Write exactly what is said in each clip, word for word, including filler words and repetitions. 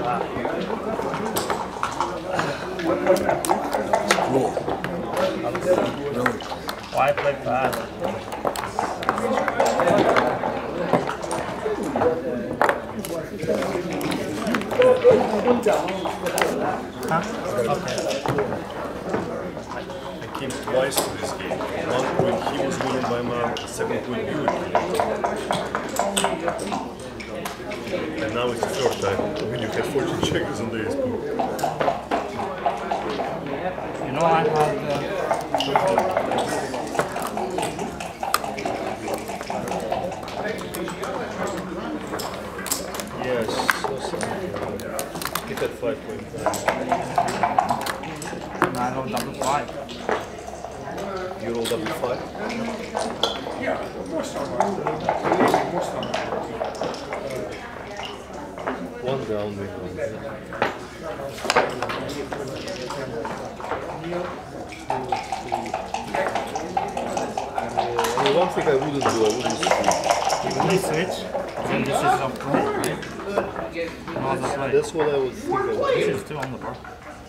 Cool. Really. Why play fast? Huh? Okay. I came twice to this game. One point he was winning by mark, the second point you were winning. And now it's the third time when you have fourteen checkers on the ace pool. You know I have uh, Yes, so sorry. He had five point five. I roll double five. You roll double five? Yeah, most of them. Most of them. One down, win one. I mean, one thing I wouldn't do, I wouldn't switch. You only switch, then this is off play, right? No other play. That's what I would think I would This do. is still on the board.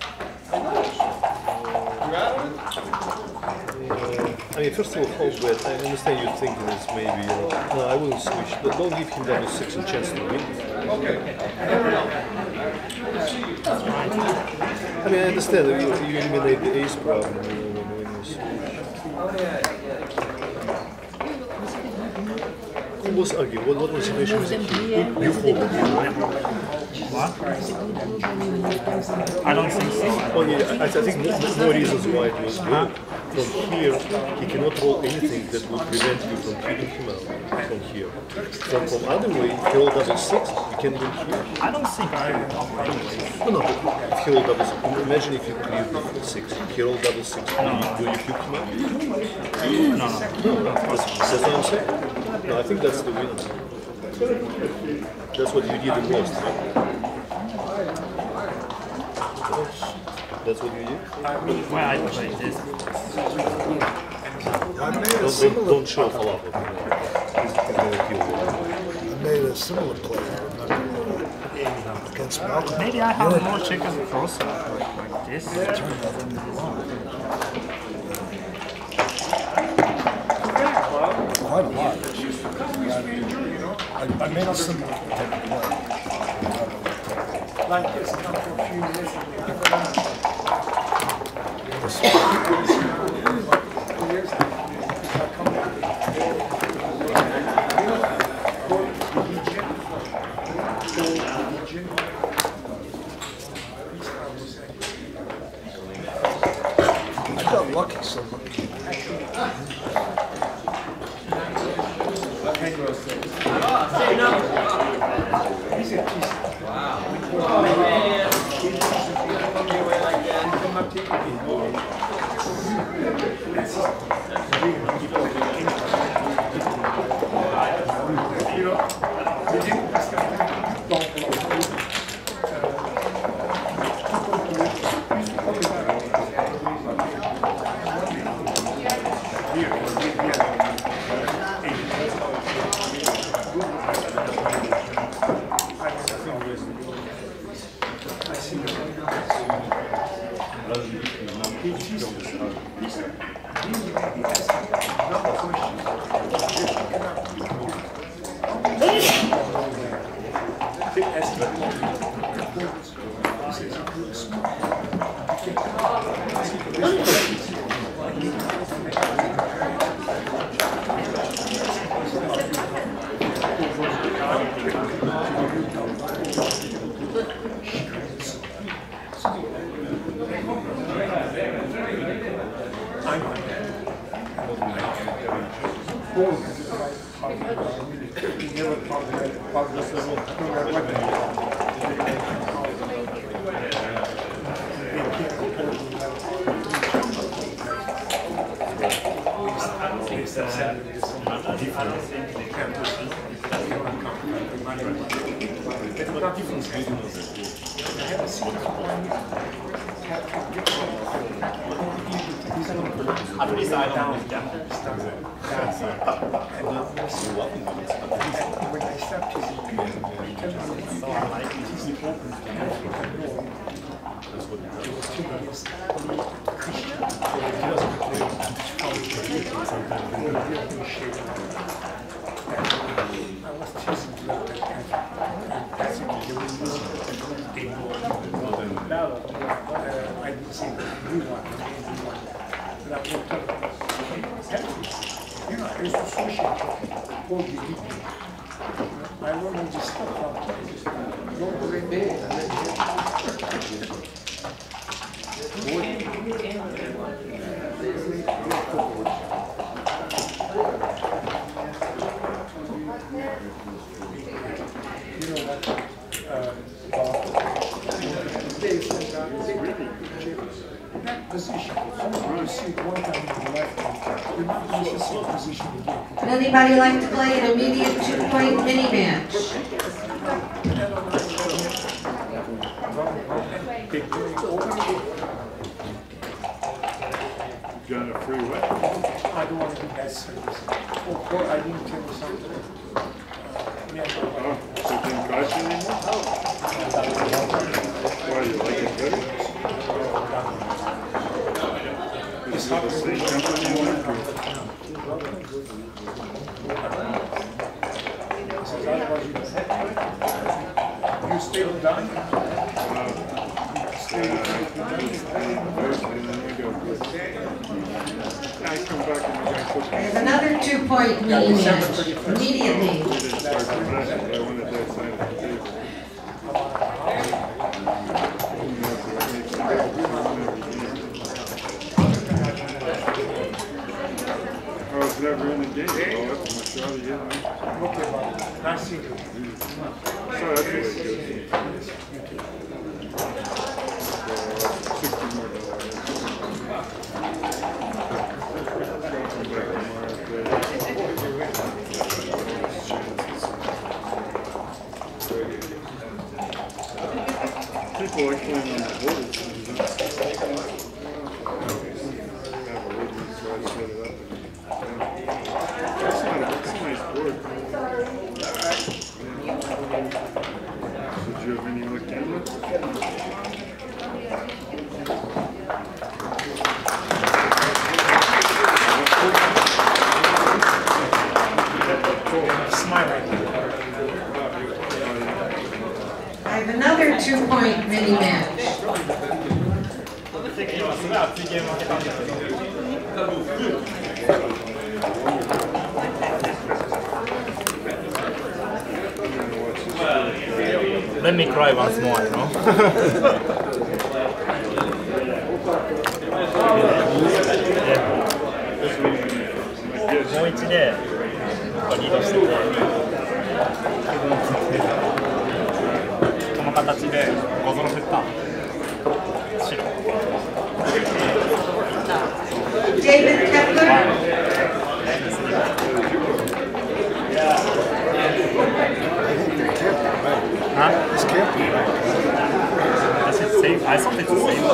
I mean, first of all, hold bet. I understand you're thinking this maybe, you know. No, I wouldn't switch. Don't don't give him double six and chance to win. I mean, I understand that you, you eliminate the ace problem when you when you switch. Who was arguing? What, what was the situation with the key? You folded here, right? What? I don't think so. Well, yeah, I, I think no, no reasons why it was good. From here, he cannot roll anything that would prevent you from killing him out. From here. From from other way, if he roll double six, you can win here. I don't think I will anyway. No, no, but if he roll double six, imagine if you clear the six. He roll double six, do you, do you kick him out? No, no. No, no, that's, that's what I'm saying. No, I think that's the winner. That's what you did the most, right? That's what you did? Well, I played this. I made a Don't, don't, similar. don't show falafel. He's gonna kill you. I made a similar play. I remember uh, against Malcolm. Maybe I have more checkers across like, like this. Quite a lot. I, I made a similar type of play. Like this, not for a few minutes. I got lucky so much. At least I don't know. When I stepped his So I like it. I didn't say you want, but I looked up. You know, I used to associate all the people. I learned this stuff from don't bring you know what? Uh, that position, you see it one time in your lifetime, you're not going to see the position again. Would anybody like to play an immediate two-point mini match? Got a free what? I don't want to do that service. Oh, or I didn't tell you something. Uh, yeah, Oh, so it didn't cost you anymore? Why, you like it better? Is it the same company you went through? you stay with Don? I come back and I got I have another two-point mini match immediately. I wanted that side of the table. I was never in the game. Oh, that's my shot again. Okay, Bob. Nice seeing you. So that's the way it goes. Sixty more dollars. People like playing on the borders. Have a rig and try to set it up. That's not a, that's a nice board. Did you have any other cameras? I have another two-point mini match. Let me cry once more, you know? もう一でリードしてて、この形でゴゾロ振った白。 David Kepler. Huh? It's camping. Is it safe? I thought it's safe.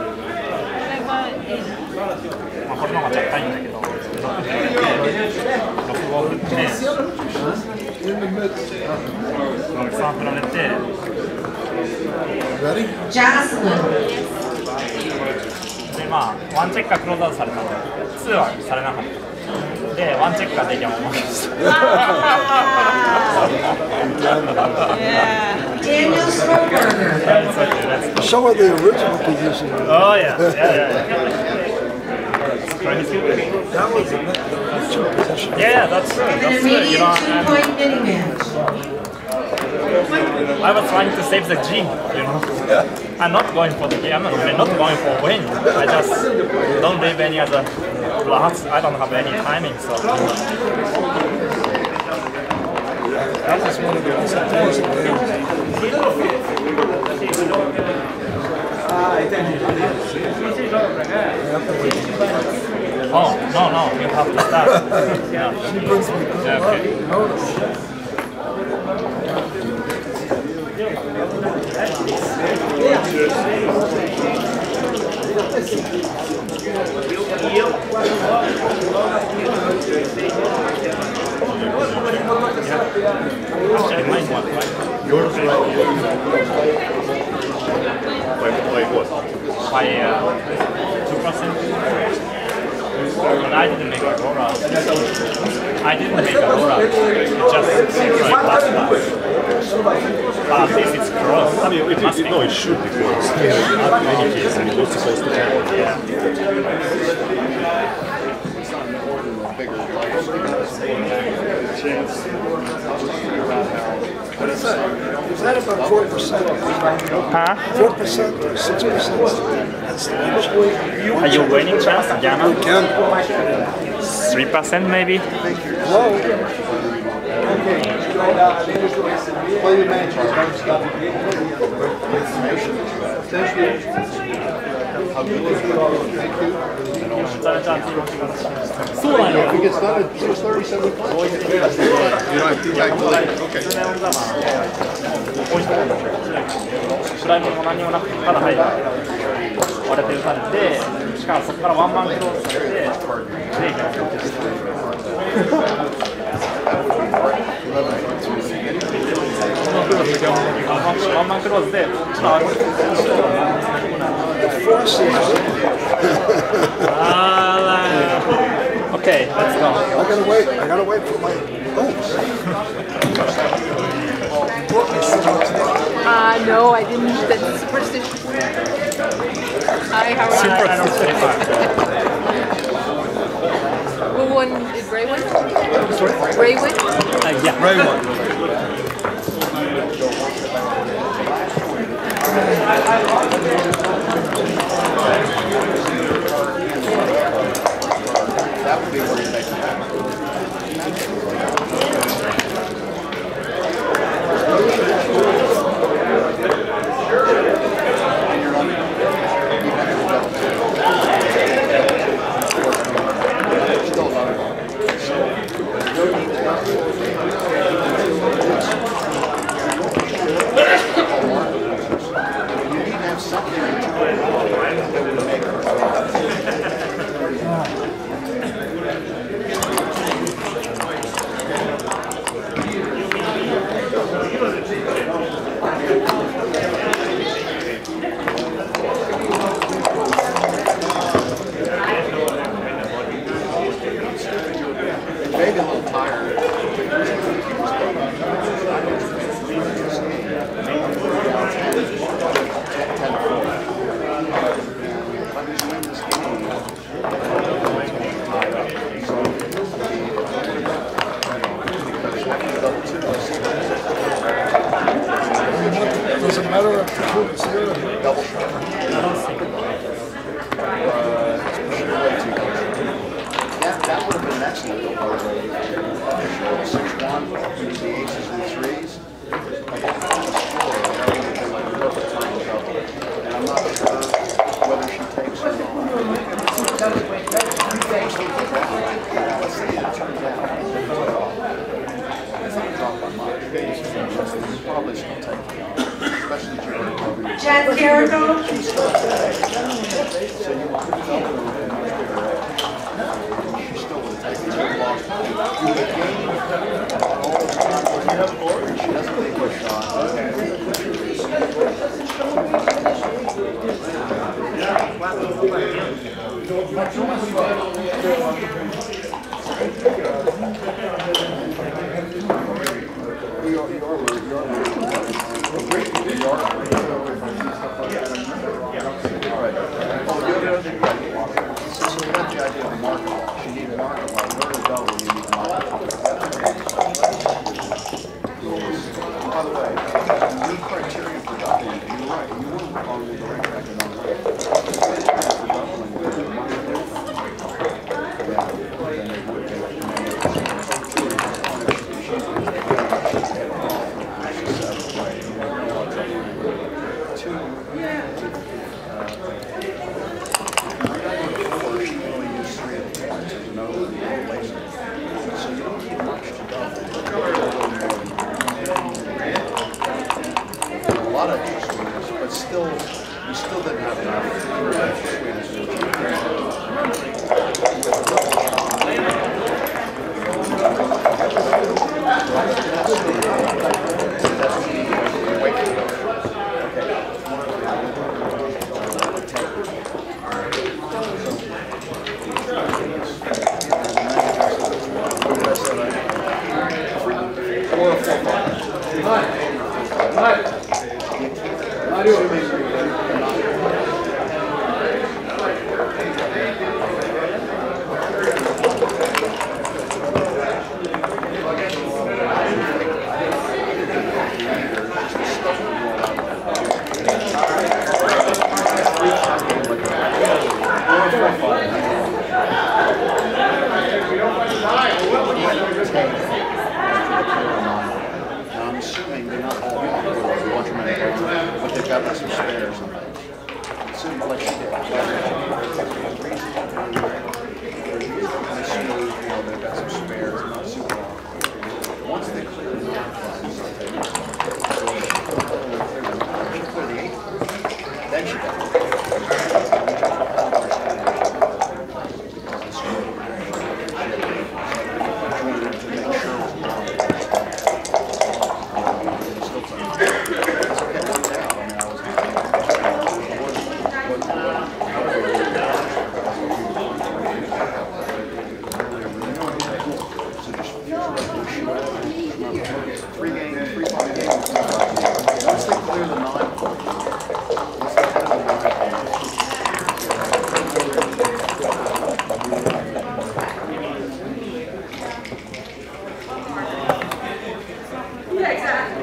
まあこれの方が若干いいんだけど、ろく号振って、ろくさん振られて、 Jocelyn. でまあワンチェッカークローズアウトされたので、ツーはされなかった。でワンチェッカーできゃもう負けました。 Daniel Stroberger. Show her the original position. Oh yeah, yeah, yeah. That was the original position. Yeah, that's true. An That's true. You immediate know, I'm, two-point mini match. I was trying to save the G. You know, I'm not going for the game. I'm not going for win. I just don't leave any other blocks. I don't have any timing, so. That was one of the most important Oh, no, no, you have to start. Yeah. She brings me Yeah, okay. Actually, mine was right. yours right here. didn't make a roll. It just seems like last time. But at least it's cross. I mean, it, it, no, it should be close. In any case, I mean, what's supposed to happen? Yeah. What is that? Is that about four percent? Huh? Four percent or six percent? That's the usually. Are you winning chance, Gamma? Again. Three percent maybe? Low. Play the match. If it gets done at six thirty, seven o'clock. You don't have to calculate. Okay. スライドも何もなくただ入る割れて打たれて、しかもそこからワンマンクローズされて、ブレーキがついてワンマンクローズで、ちょっとある。Okay, let's go. I gotta wait. I gotta wait for my notes. Uh, no, I didn't. That's superstition. Hi, how are you? Who won? Did Ray win? Ray win? Uh, yeah. Ray won. That would be where you make it happen. Maybe a little tired. Does it matter if the two is here? Double shot. That, that would have been excellent. six one, the aces and threes. Perfect time to double. And I'm not sure whether she takes or not. Let's see how it turns out. It's not dropped by much. Probably still take it. Especially during Chad Jericho. So you want to double she still would have taken it. Lost time. You would gain all the time where you have board. She doesn't take a You are, you are, you are, you are. All right. Oh, the other thing, so we got the idea of the market. She needs a market law. Where to go when you need a market law? By the way, the new criteria for doubling, you're right, you will probably go right back and on the way. For doubling, there's a much different. Yeah, than they would but still, we still didn't have enough Swedish. assuming you're not. I'm assuming they're not all one traumatic, but they've got like some spares. Assuming like she did. I assume, you know, they've got some spares, not super long. Once they clear the non-funds, clear the eight, then she got three games, three five games. Once they clear the nine points, once they have the nine Yeah, exactly.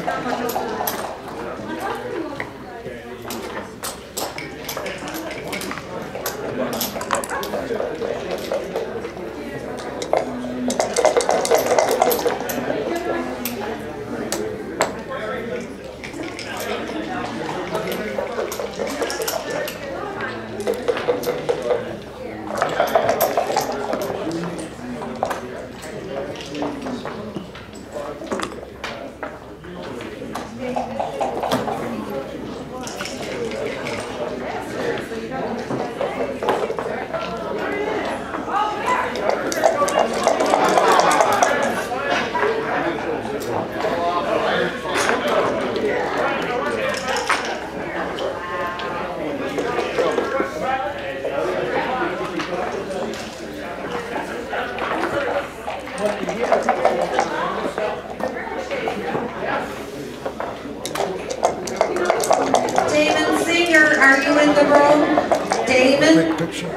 Damon Singer, are you in the room? Damon? Picture.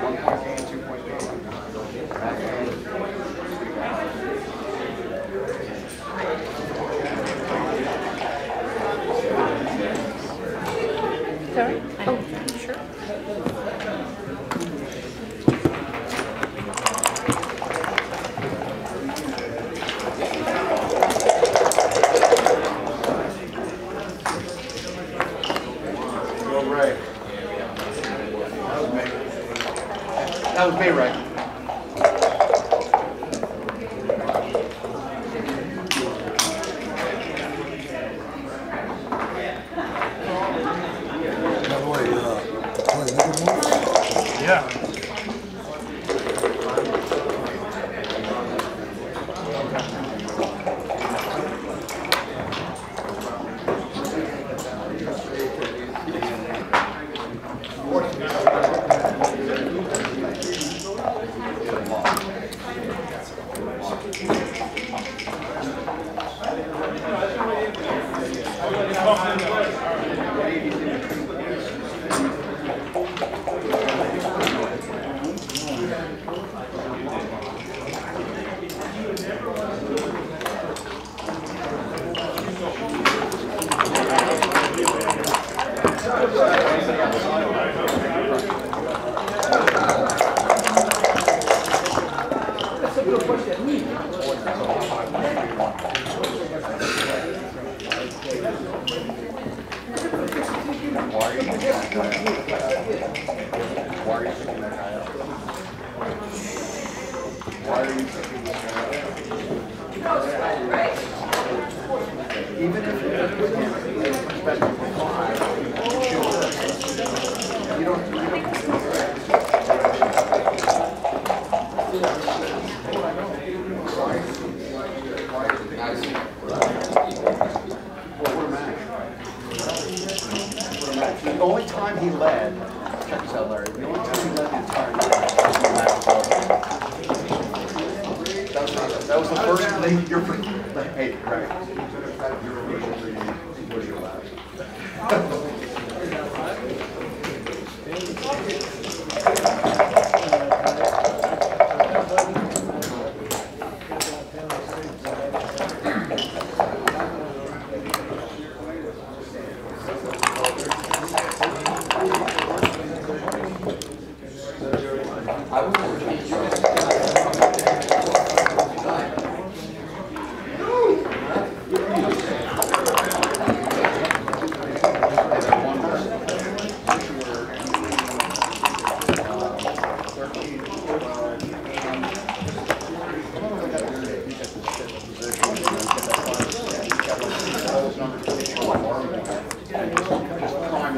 Sorry? Oh, sure. Go Ray. That was me. That was me, Ray. Cowboy, uh, play Liverpool. Yeah. Why are you picking this guy up? Even if you put him in perspective of five, you don't, you don't. Well, we're matched. We're matched. The only time he led, check this out, Larry, the only time he led the entire game was the last ball. That was, that was the first thing you're for, like, hey, right.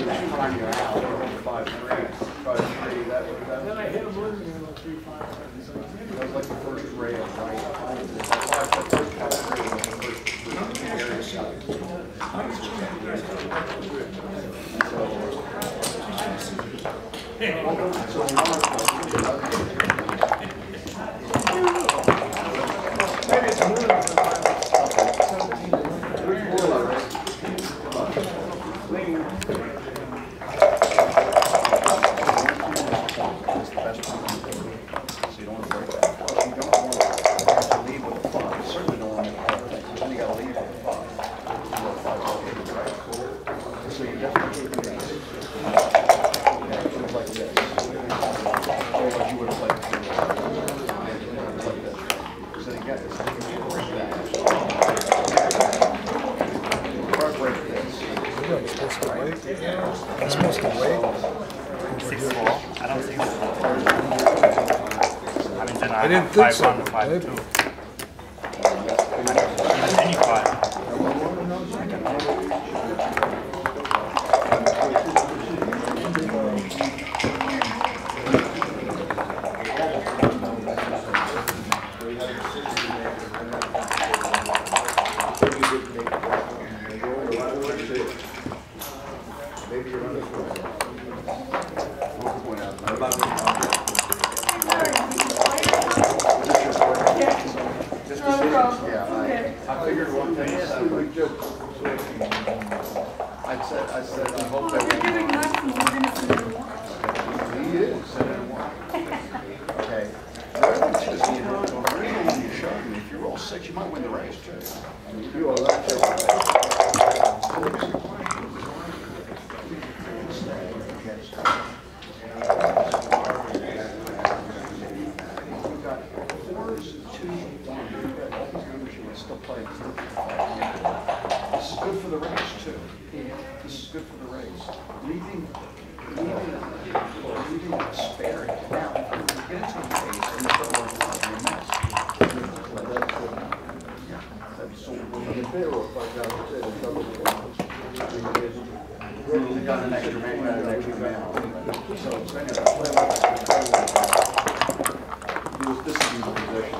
time you're out, five three, five three, that was, that Then I was, hit him with you know, three, five, seven, so that was like the first rail, right? Five, that first five three was the first area shot. I didn't think so. Five one, five two. Any five. You might win the race too. This is good for the race too. This is good for the race. Leaving, leaving, leaving a spare. Now, if you get into a race and you start working on your mess. You got an extra man, you got an extra man. So, anyway, this is the position.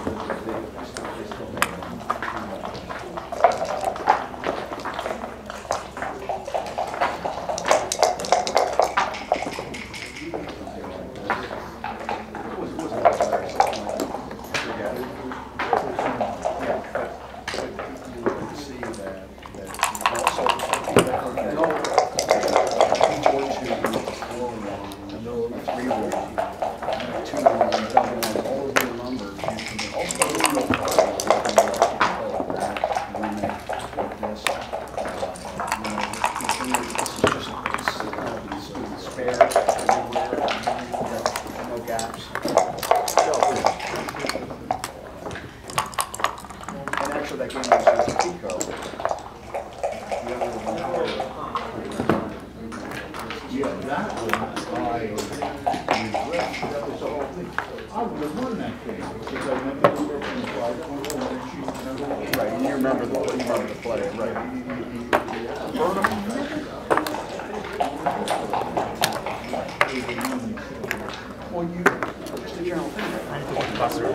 Right, and you remember the, you remember the play, right? Well, you, just the general thing. I need to go to classroom.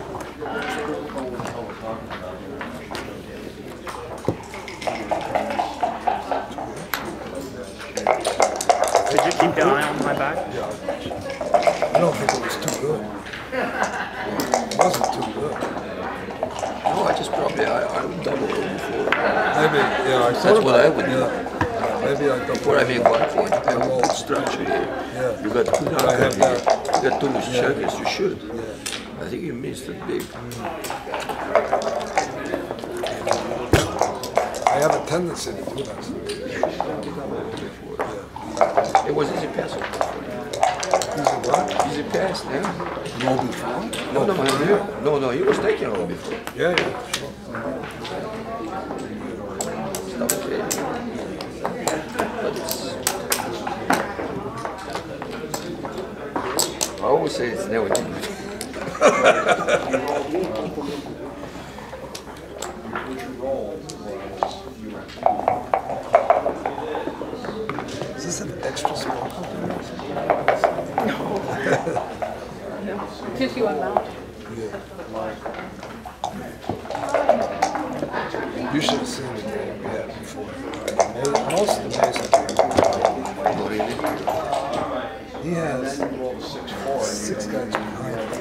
Did you keep your eye on my back? I don't think it was too good. It wasn't too good. No, I just probably, I, I would double it before. Maybe, yeah, I thought That's what about I it, would do. yeah. Maybe I thought Before I make one point, I have a good structure here. Yeah. You got two I have down here. that. You got two Yeah. checkers, you should. Yeah. I think you missed it big. I have a tendency to do that. It was easy pass. Easy what? Easy pass, yeah. Roll before? No, no, no, no, no, he was taking roll before. Yeah, yeah, sure. It's not okay. But it's, I always say it's never too good. Is this this an extra small? Gives you a mouth. You should have seen the game we had before. Ama- Most amazing game. He has six guys behind him.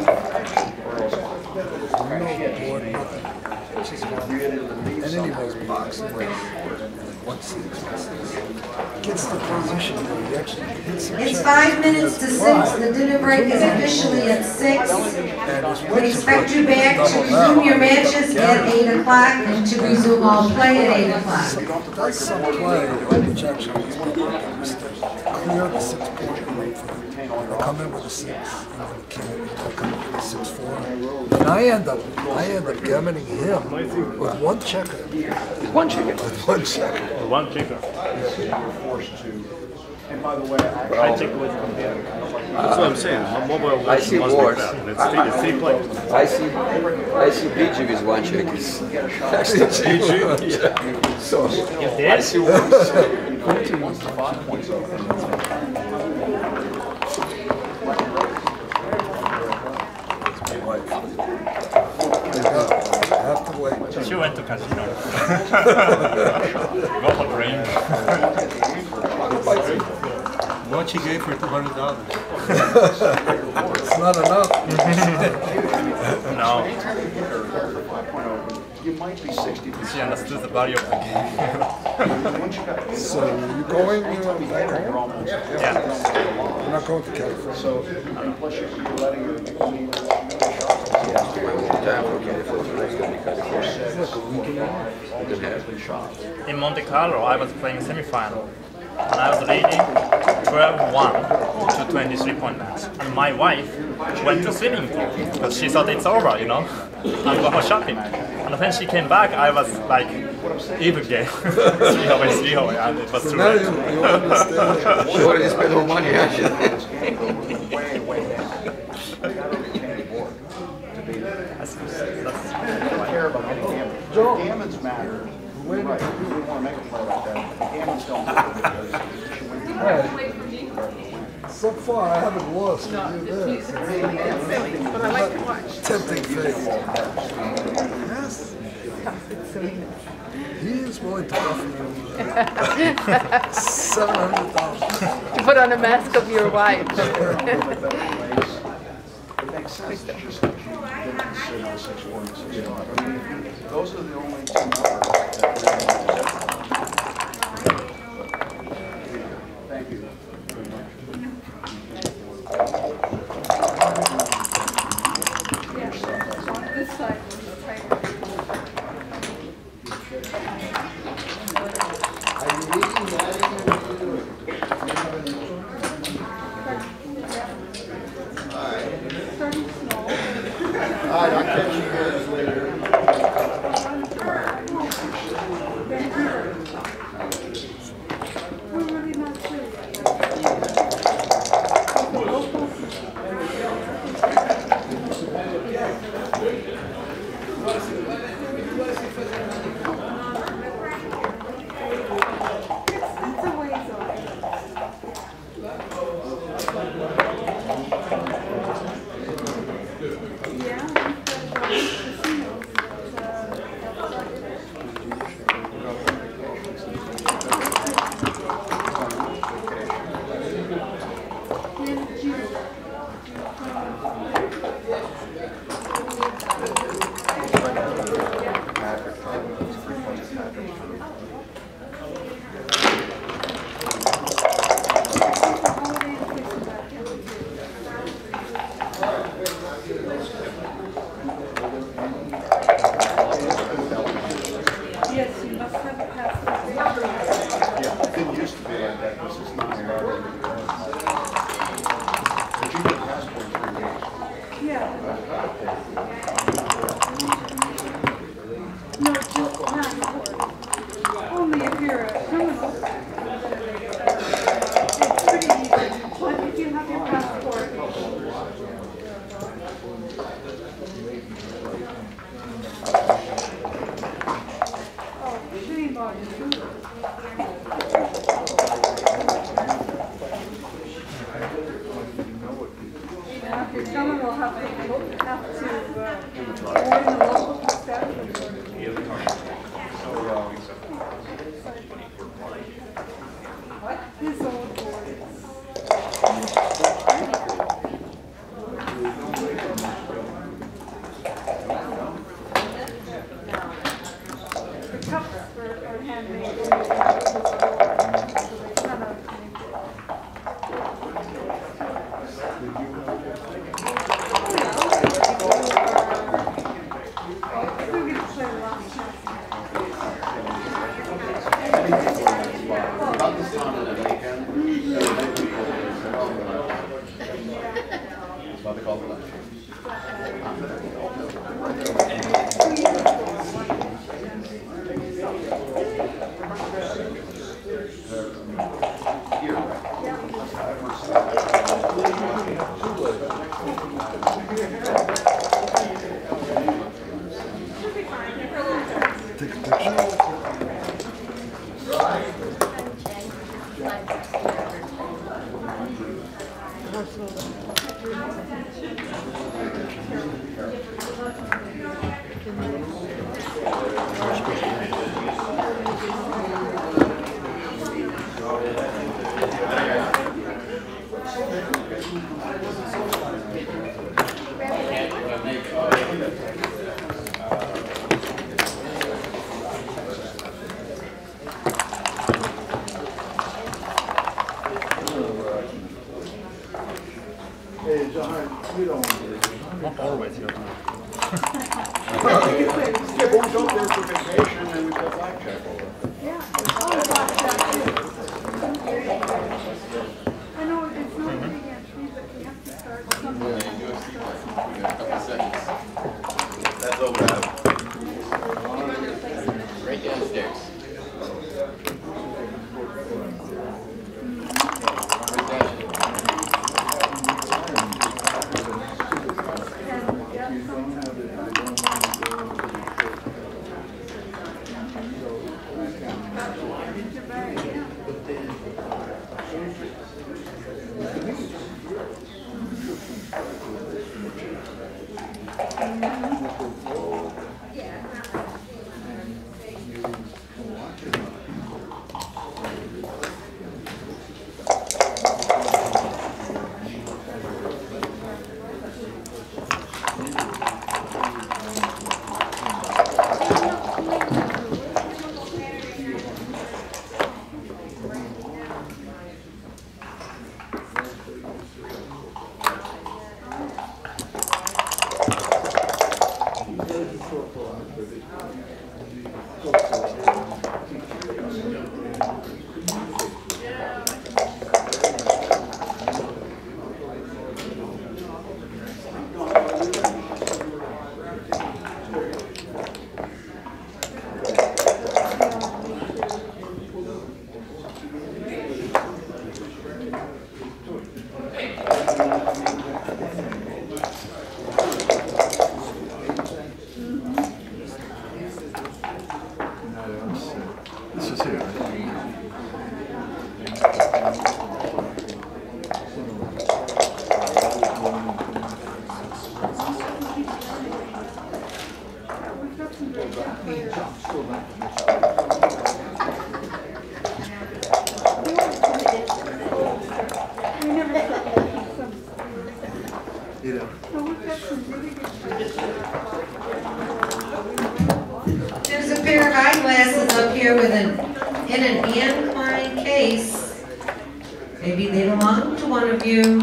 No board, nothing. Just one. And then he was boxing. Like one six, one six. Gets the position where he actually hits some It's check. five minutes to six. The dinner break is officially at six. We expect you back to resume your matches at eight o'clock and to resume all play at eight o'clock. That's some play, which actually is clear the six point and wait for them. They come in with a six, and then kill it, they come in with a six four. And I end up, I end up gamming him with one checker. One chicken. With one checker. One checker. And by the way, I I check with computer. That's what I'm saying. My mobile I see must be wars. crap. Let's stay, let's stay playing. I see, I see P G with one check is actually P G. Yeah. So, You did? once the five points open. My wife. They go. I have to wait. She went to casino. Go for drink. What she gave for two hundred dollars? It's not enough. No, You might be sixty percent. she understood the value of the game. So you going uh, back home? Yeah. You're not going to California. So, plus you're letting her make money. time for California, it's going to be California. In Monte Carlo, I was playing semi-final, and I was leading twelve one to twenty-three point match. And my wife went to swimming pool because she thought it's over, you know. I'm going for shopping. And when she came back, I was like, even game, three away, three away, and it was So too now late. you, you understand. She already spent all money, actually. That's, that's, Care about any gammon. Joe. Gammons matter. Right. You wouldn't want to make a play like that. Gammons don't matter because she went Hey, so far I haven't lost. No, You it's, there. it's silly, it's silly, but I like to watch. Tempting fate. Yes. It's silly. He is willing to offer you seven hundred dollars. To put on a mask of your wife. It makes sense that just that you didn't consider the six four and six five. I mean, those are the only two numbers that really Thank you very much. This side was tighter. All right, I'll catch you guys later. Yes, you must have a passport. Yeah, it didn't used to be like that. This is not about it. But you get passport three days. Yeah. No, just passport. Only if you're a criminal. It's pretty easy. But if you have your passport. Oh, shame on you. This old boy. The cups were are handmade. So they kind of still get to play a lot. About this time of the weekend, it's what they call the lunch. Take a picture. Not always your time. Skip won't go there for vacation and we play blackjack over. Yeah. Oh, blackjack. I know it's not big entry, but we have to start somewhere. We got a couple seconds. That's over. Right downstairs. This is here. You know. There's a pair of eyeglasses up here with an, in an Anne Klein case. Maybe they belong to one of you.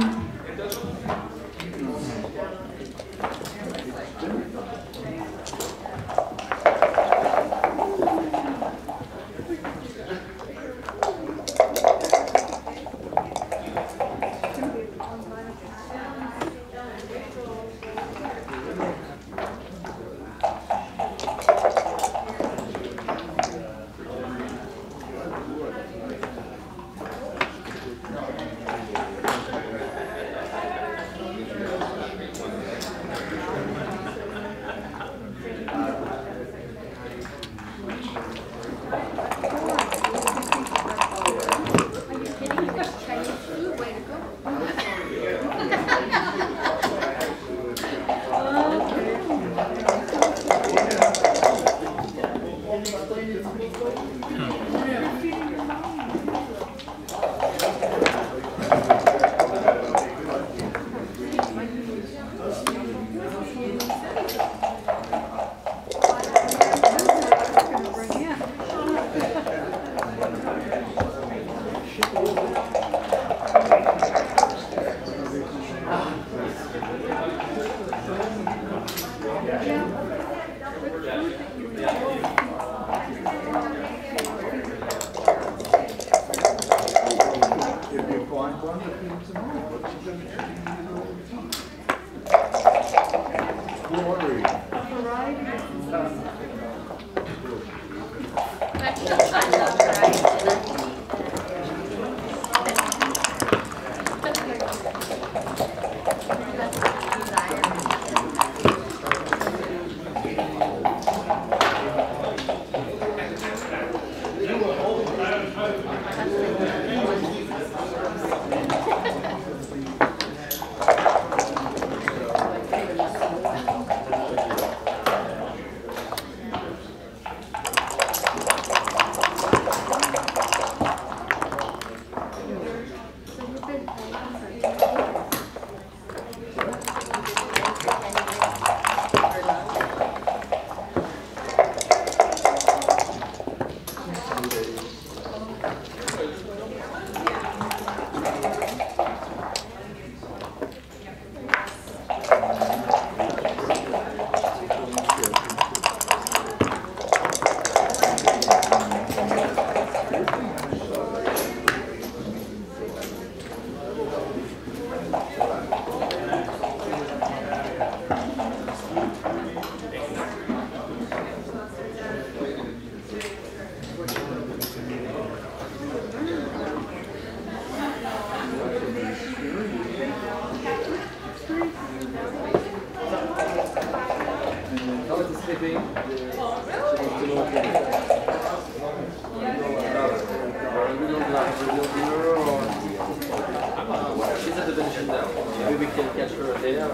She's at the division now. Maybe we can catch her there.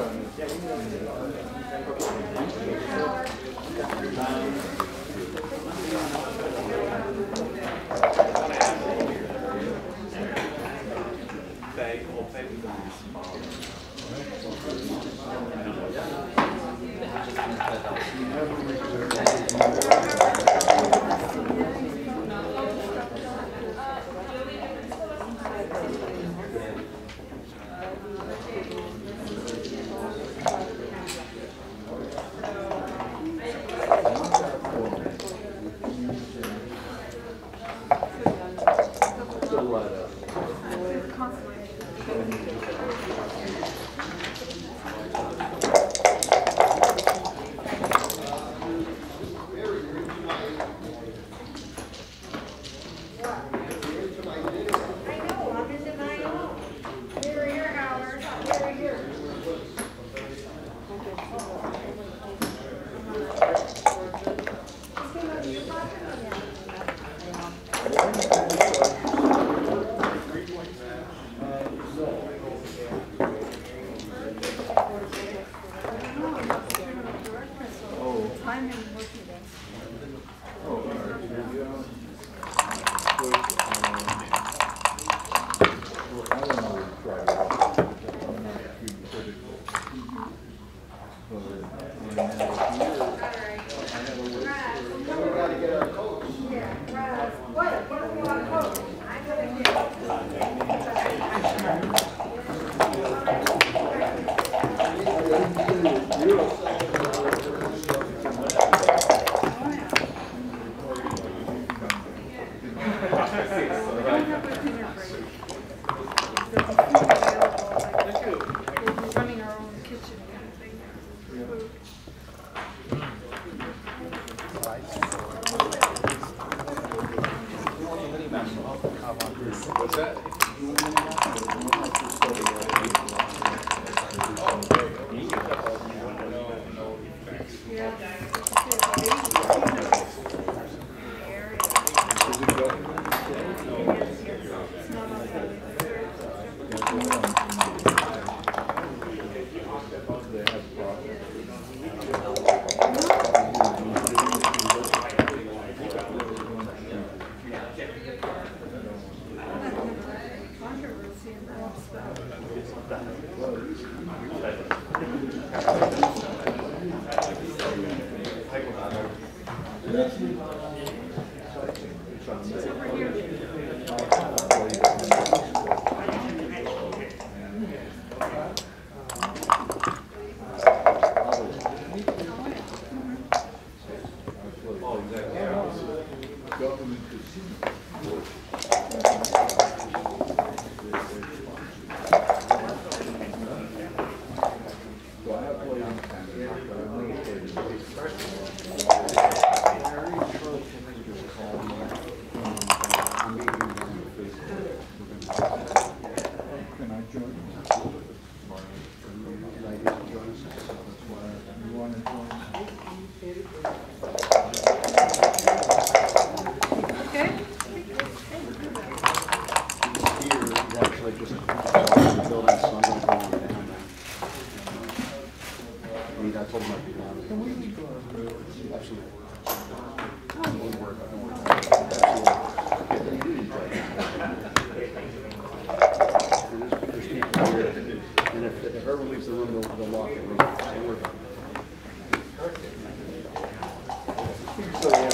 join us. And I didn't join us, so that's why you want to join us. Okay. Here, is actually just the building, so I'm going to go on down there. I mean, I told him I'd be down there. Absolutely. Don't worry about it, don't worry about it. Absolutely. And there's, there's people here, and if, if whoever leaves the room, they'll, they'll lock the room. Don't worry about it. So, yeah,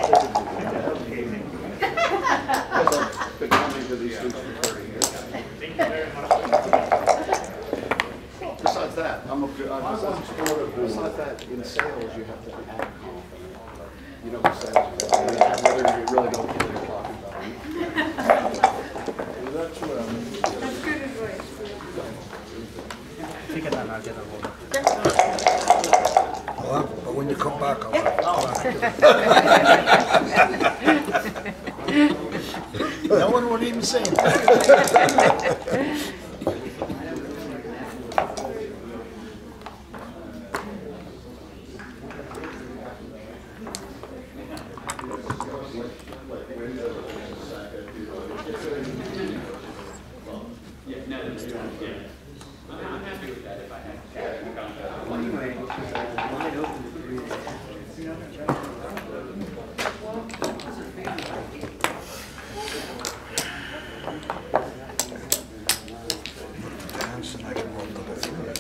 I've been coming to these things for thirty years. Thank you very much. Besides that, I'm a good, I'm a besides that, in sales, you have to be active. You know, the sales, whether you really don't know what you're talking about. That's what I mean. That's good advice. Take it and I'll get a hold of it. I'll have it, but when you come back, I'll have it. No one would even say that. And I can roll double through.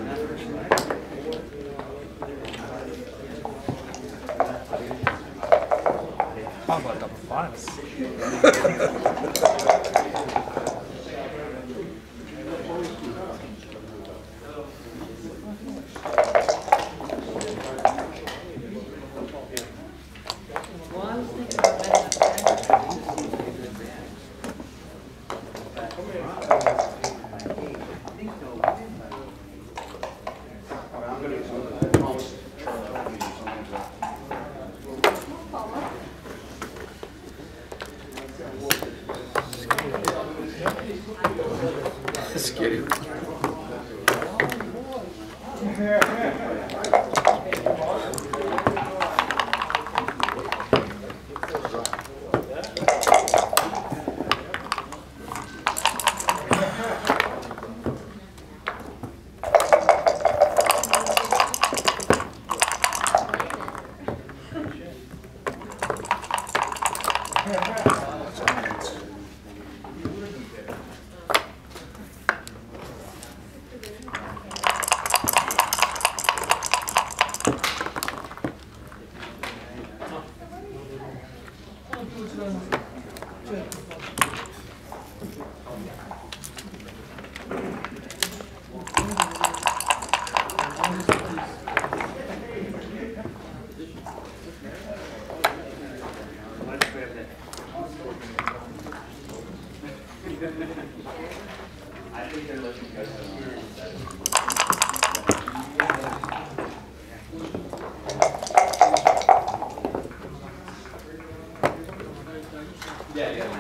How about double fives? Scary. I think they're looking good. Yeah, yeah.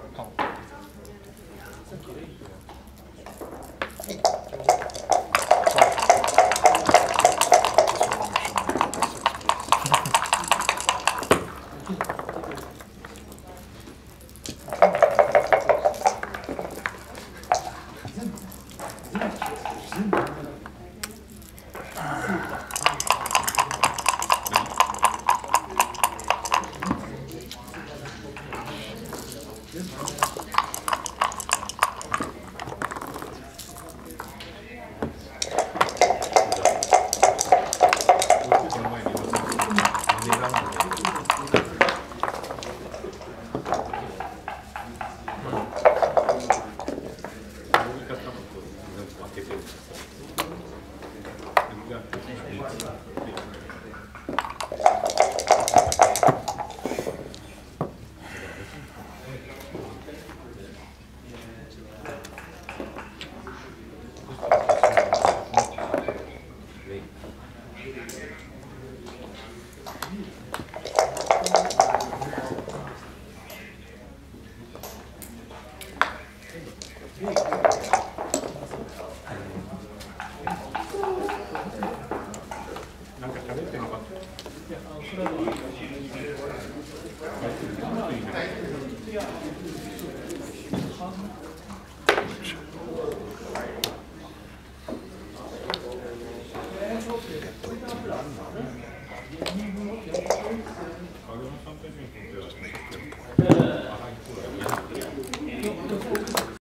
いや、それは。